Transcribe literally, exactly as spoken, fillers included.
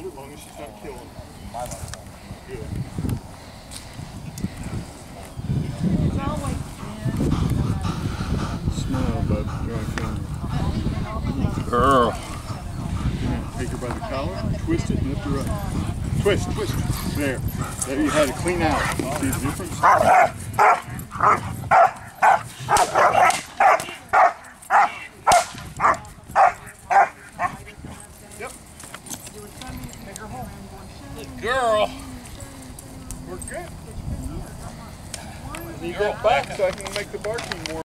hold it as long as she's not killing. Good. Smell, bud. You're on camera. Girl. Take her by the collar, twist it, and lift her up. Twist, twist. There. There you had to clean out. See the difference? Yep. Good girl. We're good. I need that back so I can make the barking more.